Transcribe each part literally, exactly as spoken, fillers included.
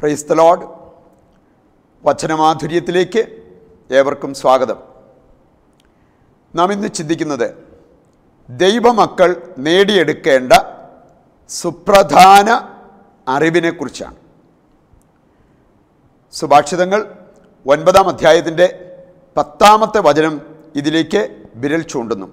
Praise the Lord. വചനമാധുര്യത്തിലേക്ക് ഏവർക്കും സ്വാഗതം. നാം ഇന്ന് ചിന്തിക്കുന്നത് ദൈവമക്കൾ നേടിയെടുക്കേണ്ട സുപ്രധാന അറിവിനെക്കുറിച്ചാണ്. സുഭാഷിതങ്ങൾ ഒൻപതാം അധ്യായത്തിൻ്റെ പത്താമത്തെ വചനം ഇതിലേക്ക് വിരൽ ചൂണ്ടുന്നു.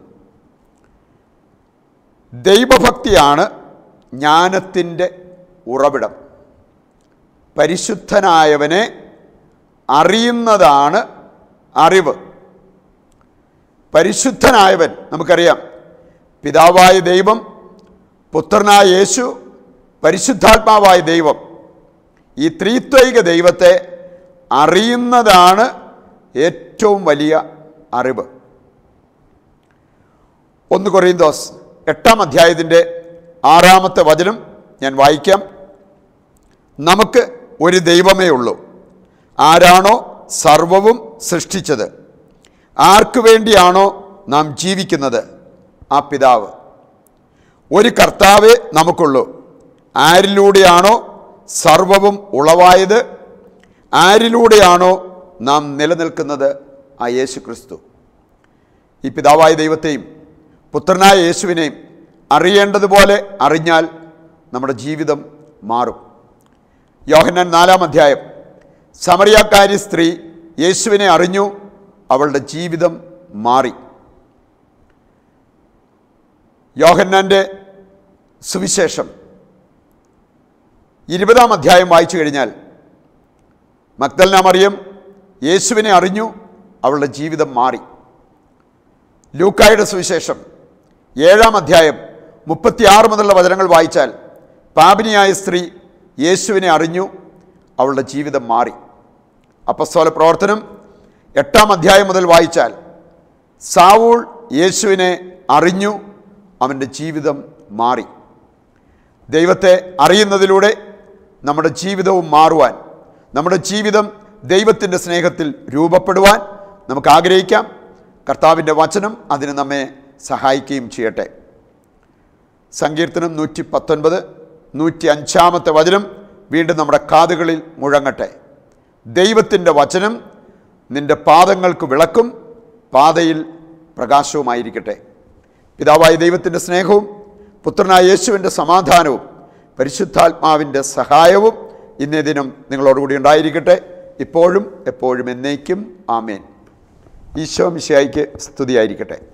ദൈവഭക്തിയാണ് ജ്ഞാനത്തിൻ്റെ ഉറവിടം. പരിശുദ്ധനായവനെ അറിയുന്നതാണ് അറിവ്. പരിശുദ്ധനായവൻ നമുക്കറിയാം, പിതാവായ ദൈവം, പുത്രനായ യേശു, പരിശുദ്ധാത്മാവായ ദൈവം, ഈ ത്രിത്വൈക ദൈവത്തെ അറിയുന്നതാണ് ഏറ്റവും വലിയ അറിവ്. ഒന്ന് കൊറിന്തോസ് എട്ടാം അധ്യായത്തിൻ്റെ ആറാമത്തെ വചനം ഞാൻ വായിക്കാം. നമുക്ക് ഒരു ദൈവമേ ഉള്ളൂ. ആരാണോ സർവവും സൃഷ്ടിച്ചത്, ആർക്കു വേണ്ടിയാണോ നാം ജീവിക്കുന്നത്, ആ പിതാവ്. ഒരു കർത്താവേ നമുക്കുള്ളൂ. ആരിലൂടെയാണോ സർവവും ഉളവായത്, ആരിലൂടെയാണോ നാം നിലനിൽക്കുന്നത്, ആ യേശു ക്രിസ്തു. ഈ പിതാവായ ദൈവത്തെയും പുത്രനായ യേശുവിനെയും അറിയേണ്ടതുപോലെ അറിഞ്ഞാൽ നമ്മുടെ ജീവിതം മാറും. യോഹന്നാൻ നാലാം അധ്യായം, സമറിയാക്കാരി സ്ത്രീ യേശുവിനെ അറിഞ്ഞു, അവളുടെ ജീവിതം മാറി. യോഹന്നാൻ്റെ സുവിശേഷം ഇരുപതാം അധ്യായം വായിച്ചു കഴിഞ്ഞാൽ മഗ്ദലന മറിയം യേശുവിനെ അറിഞ്ഞു, അവളുടെ ജീവിതം മാറി. ലൂക്കായുടെ സുവിശേഷം ഏഴാം അധ്യായം മുപ്പത്തിയാറ് മുതലുള്ള വചനങ്ങൾ വായിച്ചാൽ പാപിനിയായ സ്ത്രീ യേശുവിനെ അറിഞ്ഞു, അവളുടെ ജീവിതം മാറി. അപ്പസ്തോല പ്രവർത്തനം എട്ടാം അധ്യായം മുതൽ വായിച്ചാൽ സാവൂൾ യേശുവിനെ അറിഞ്ഞു, അവൻ്റെ ജീവിതം മാറി. ദൈവത്തെ അറിയുന്നതിലൂടെ നമ്മുടെ ജീവിതവും മാറുവാൻ, നമ്മുടെ ജീവിതം ദൈവത്തിൻ്റെ സ്നേഹത്തിൽ രൂപപ്പെടുവാൻ നമുക്ക് ആഗ്രഹിക്കാം. കർത്താവിൻ്റെ വചനം അതിന് നമ്മെ സഹായിക്കുകയും ചെയ്യട്ടെ. സങ്കീർത്തനം നൂറ്റി പത്തൊൻപത് നൂറ്റി അഞ്ചാമത്തെ വചനം വീണ്ടും നമ്മുടെ കാതുകളിൽ മുഴങ്ങട്ടെ. ദൈവത്തിൻ്റെ വചനം നിൻ്റെ പാദങ്ങൾക്ക് വിളക്കും, പാതയിൽ പ്രകാശവുമായിരിക്കട്ടെ. പിതാവായ ദൈവത്തിൻ്റെ സ്നേഹവും പുത്രനായ യേശുവിൻ്റെ സമാധാനവും പരിശുദ്ധാത്മാവിൻ്റെ സഹായവും ഇന്നേ ദിനം നിങ്ങളോടുകൂടി ഉണ്ടായിരിക്കട്ടെ, ഇപ്പോഴും എപ്പോഴും എന്നേക്കും. ആമേൻ. ഈശോ മിശിഹായ്ക്ക് സ്തുതിയായിരിക്കട്ടെ.